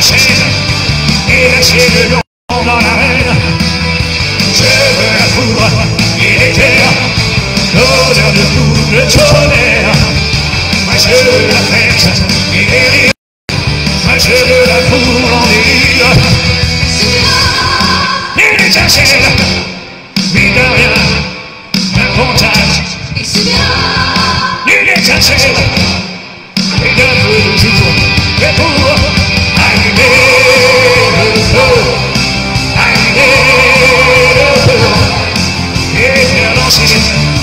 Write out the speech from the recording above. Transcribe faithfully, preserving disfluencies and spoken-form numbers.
chaîne et lâcher le lion dans l'arène. Je veux la foudre et l'éclair, l'odeur de double tonnerre. Moi je veux la fête et les rires, moi je veux la foudre en délire. Une étincelle, mine de rien, un contact. Une étincelle, et d'un feu de jour, et pour allumer le feu, allumer le feu, et faire danser